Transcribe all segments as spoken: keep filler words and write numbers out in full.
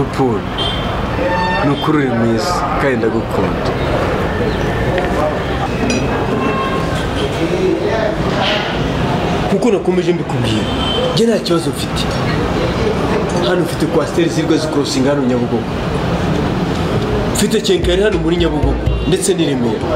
Pupuru ni ukuri uri mwiza kandi ndagukunda. Kuko nakomeje mbikubwira njye nta kibazo mfite hano, mfite kwasiteri zirwa zikorosinga hano Nyabugogo, mfite kenkayori hano muri Nyabugogo ndetse n'i Remera,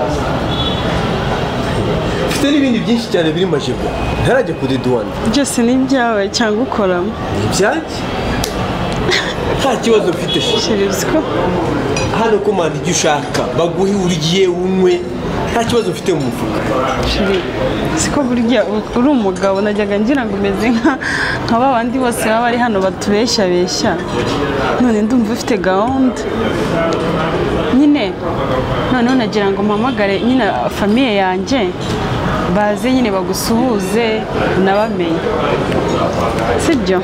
mfite n'ibindi byinshi cyane biri Majebwa ntarajya kuri duwane. Byose ni ibyawe cyangwa ukoramo? Ni ibyanjye, nta kibazo mfite. Shiriziko hano ko manda icyo ushaka baguhe urye unywe, nta kibazo mfite mu mufuka. Shiri siko burya uri umugabo, najyaga ngira ngo umeze nka nka babandi bose baba bari hano batubeshya beshya, none ndumva ufite gahunda nyine. Noneho nagira ngo mpamagare nyine famiye yanjye baze nyine bagusuhuze unabamenye, sibyo?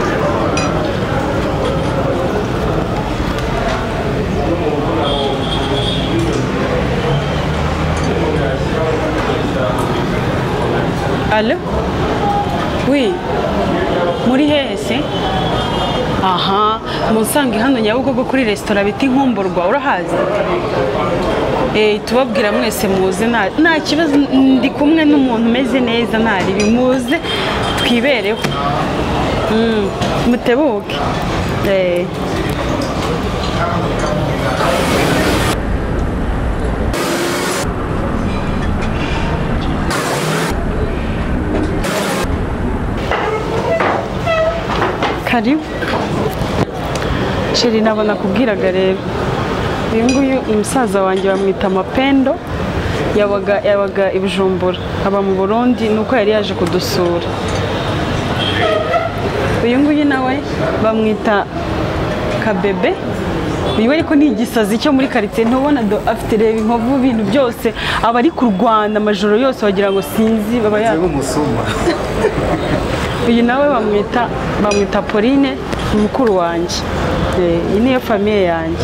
Allo? Oui. Muri hehe se? Aha, musange hano Nyabugogo kuri resitora bita Inkumburwa, urahazi? Eh, tubabwira mwese muze, nta kibazo, ndi kumwe n'umuntu umeze neza, ntari bimuze twibereho. Mm, mutebuke. Eh. Karibu. Sheri nabona kubwiraga rero. Uyu nguyu umusaza wanjye bamwita Mapendo, yabaga yabaga i Bujumbura, aba mu Burundi nuko yari yaje kudusura. Uyu nguyu nawe bamwita Kabebe. Uyu ariko ni igisazi cyo muri quartier, ntubona do afite reba inkovu ibintu byose, aba ari kurwana amajoro yose wagira ngo sinzi baba ya umusuma. Uyu nawe bamwita bamwita Pauline, mukuru wanjye. Eh, iyi niyo famiye yanjye.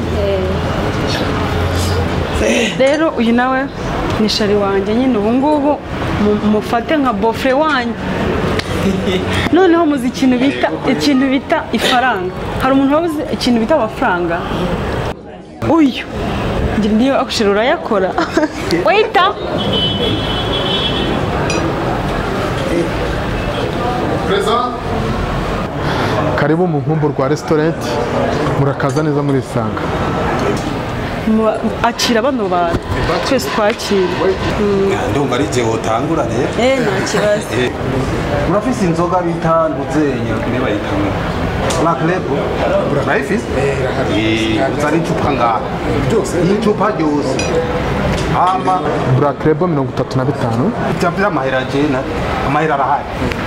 Rero uyu nawe ni shari wanjye nyine, ubu ngubu mufate nka bofre wanjye. Noneho muzi ikintu bita ikintu bita ifaranga. Hari umuntu wabuze ikintu bita amafaranga? Uyu ngira niyo akushira urayakora. Waita Karibu mu Nkumburwa restaurant, murakaza neza muri Sanga. Akira bano bantu twese twakira. Ndumva ari je wotangura rero. Eh, nta kibazo. Urafise inzoga bita nduzenya kureba yikamwe. Black Label. Urafise? Eh, uzari icupa ngaha. Byose. Icupa ryose. Ama Black Label mirongo itatu na bitanu. Cyapira amahera jena. Amahera arahari.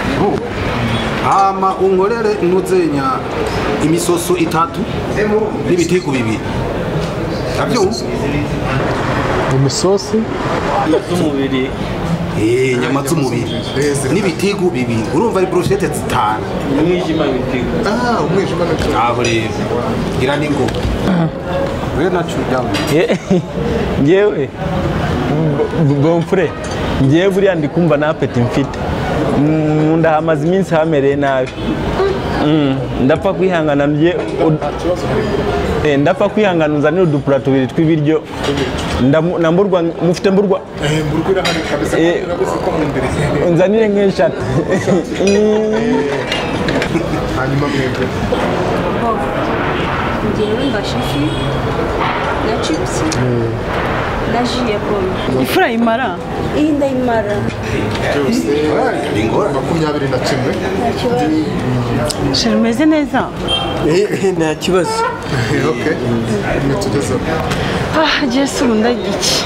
Ama unkorere nduzenya imisoso itatu n'ibitego bibiri. Nabyo imisosi y'umubiri, eh nyama z'umubiri n'ibitego bibiri, urumva ari brochette zitanu. umwijima w'ibitego. Ah, umwijima n'ibitego. Aho rero gira ningo we nacu dawe ngewe bonfre ngewe buriya ndi kumva na apeti mfite, munda hamaze iminsi hamereye nabi. Ndapfa kwihangana nje eh ndapfa kwihangana unzanira udupura tubiri tw'ibiryo, ndamburwa mufite mburwa eh mburwa hano kabisa, nabuze ko mu mbere unzanire nk'eshatu. hanyuma mwebwe ngewe mbashifi na chips na jiye pome. Ifura imara? Iyi ndayimara. bingora makumyabiri na kimwe. Sheri umeze neza? Eh, nta kibazo. Okay, nitugezeho. Ah, Jesu ndagiki.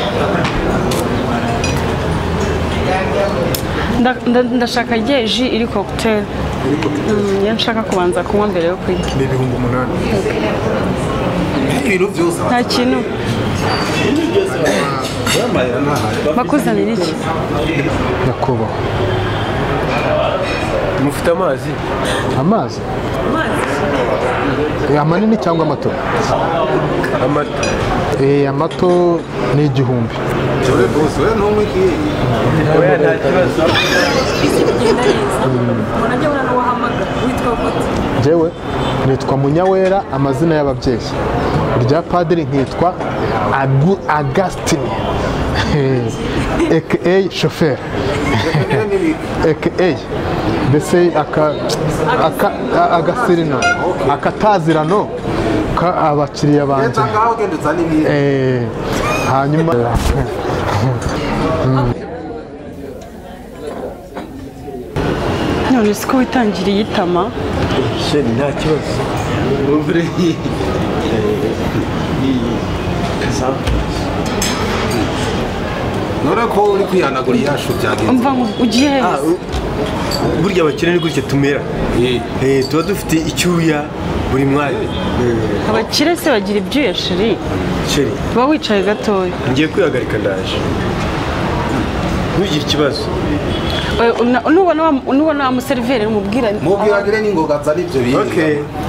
Ndashaka ji iri cocktail. Iyo nshaka kubanza kunywa mbere yo kurya. Ni ibihumbi umunani. ibintu byose Nta kintu. Bakuzanira iki? Nyakubahwa. Mufite amazi? Amazi? Eh, amanini cyangwa amato? Amato. Eh, amato ni igihumbi. Dore boss we ntumwe kiye. Oya nta kibazo. Isi bigenda neza. Mbona njye urana wahamagara witwa gute? Jewe nitwa Munyawera amazina y'ababyeyi. Irya padiri nkitwa Agastini aka chauffeur aka mbese aka agasirino akatazirano ka abakiriya banje. Eh, hanyuma none siko witangiriye itama sheri nta kibazo ubure nora ko uri kwihanagura iyashu byagenze umva ngo ugiye he burya abakene ni gutya tumera eh tuba dufite icyuya buri mwanya abakire se bagira ibyuya sheri sheri tuba wicaye gatoya ngiye kwihagarika ndaje ntugire ikibazo nubona nubona umuseriveri umubwira mubwiragire n'ingoga zari ibyo bintu okay